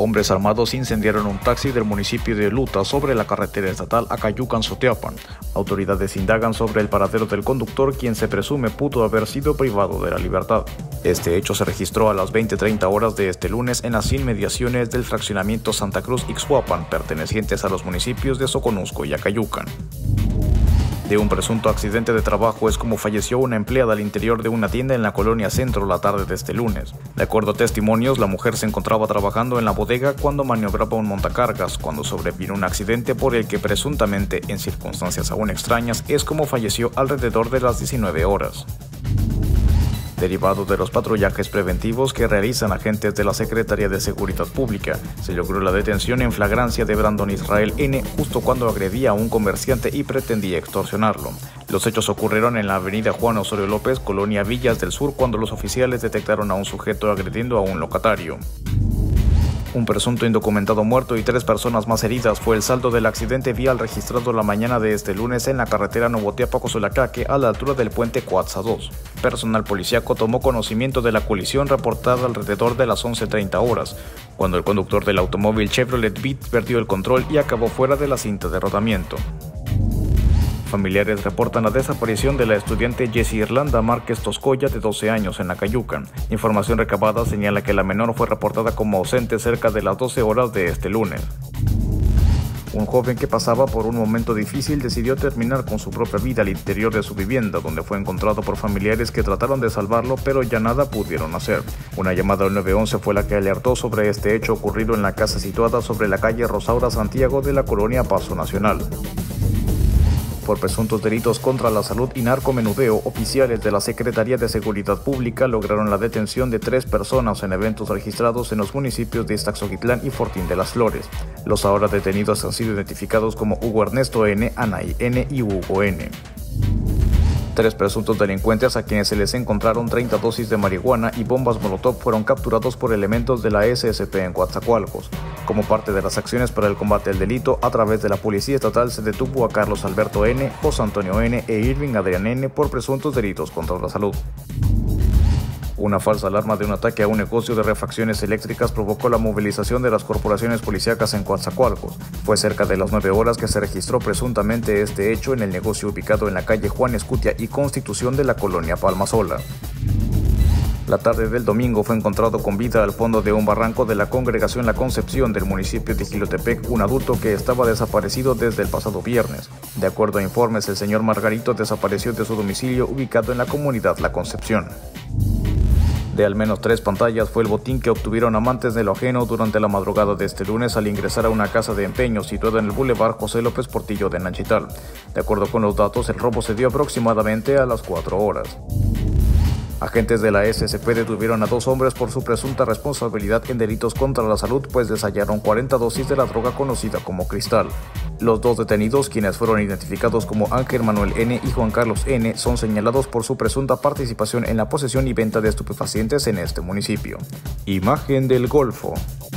Hombres armados incendiaron un taxi del municipio de Luta sobre la carretera estatal Acayucan-Soteapan. Autoridades indagan sobre el paradero del conductor, quien se presume pudo haber sido privado de la libertad. Este hecho se registró a las 20:30 horas de este lunes en las inmediaciones del fraccionamiento Santa Cruz-Ixhuapan, pertenecientes a los municipios de Soconusco y Acayucan. De un presunto accidente de trabajo es como falleció una empleada al interior de una tienda en la colonia Centro la tarde de este lunes. De acuerdo a testimonios, la mujer se encontraba trabajando en la bodega cuando maniobraba un montacargas, cuando sobrevino un accidente por el que presuntamente, en circunstancias aún extrañas, es como falleció alrededor de las 19 horas. Derivado de los patrullajes preventivos que realizan agentes de la Secretaría de Seguridad Pública, se logró la detención en flagrancia de Brandon Israel N. justo cuando agredía a un comerciante y pretendía extorsionarlo. Los hechos ocurrieron en la avenida Juan Osorio López, colonia Villas del Sur, cuando los oficiales detectaron a un sujeto agrediendo a un locatario. Un presunto indocumentado muerto y 3 personas más heridas fue el saldo del accidente vial registrado la mañana de este lunes en la carretera Novoteapaco-Solacaque a la altura del puente Coatza 2. Personal policíaco tomó conocimiento de la colisión reportada alrededor de las 11:30 horas, cuando el conductor del automóvil Chevrolet Beat perdió el control y acabó fuera de la cinta de rodamiento. Familiares reportan la desaparición de la estudiante Jessie Irlanda Márquez Toscoya, de 12 años, en Acayucan. Información recabada señala que la menor fue reportada como ausente cerca de las 12 horas de este lunes. Un joven que pasaba por un momento difícil decidió terminar con su propia vida al interior de su vivienda, donde fue encontrado por familiares que trataron de salvarlo, pero ya nada pudieron hacer. Una llamada al 911 fue la que alertó sobre este hecho ocurrido en la casa situada sobre la calle Rosaura Santiago de la colonia Paso Nacional. Por presuntos delitos contra la salud y narcomenudeo, oficiales de la Secretaría de Seguridad Pública lograron la detención de 3 personas en eventos registrados en los municipios de Iztaxoquitlán y Fortín de las Flores. Los ahora detenidos han sido identificados como Hugo Ernesto N., Anaí N. y Hugo N. 3 presuntos delincuentes, a quienes se les encontraron 30 dosis de marihuana y bombas molotov, fueron capturados por elementos de la SSP en Coatzacoalcos. Como parte de las acciones para el combate al delito, a través de la Policía Estatal se detuvo a Carlos Alberto N., José Antonio N. e Irving Adrián N. por presuntos delitos contra la salud. Una falsa alarma de un ataque a un negocio de refacciones eléctricas provocó la movilización de las corporaciones policíacas en Coatzacoalcos. Fue cerca de las 9 horas que se registró presuntamente este hecho en el negocio ubicado en la calle Juan Escutia y Constitución de la colonia Palmasola. La tarde del domingo fue encontrado con vida al fondo de un barranco de la congregación La Concepción del municipio de Jilotepec un adulto que estaba desaparecido desde el pasado viernes. De acuerdo a informes, el señor Margarito desapareció de su domicilio ubicado en la comunidad La Concepción. De al menos 3 pantallas fue el botín que obtuvieron amantes de lo ajeno durante la madrugada de este lunes al ingresar a una casa de empeño situada en el Boulevard José López Portillo de Nanchital. De acuerdo con los datos, el robo se dio aproximadamente a las 4 horas. Agentes de la SSP detuvieron a 2 hombres por su presunta responsabilidad en delitos contra la salud, pues les hallaron 40 dosis de la droga conocida como cristal. Los 2 detenidos, quienes fueron identificados como Ángel Manuel N. y Juan Carlos N., son señalados por su presunta participación en la posesión y venta de estupefacientes en este municipio. Imagen del Golfo.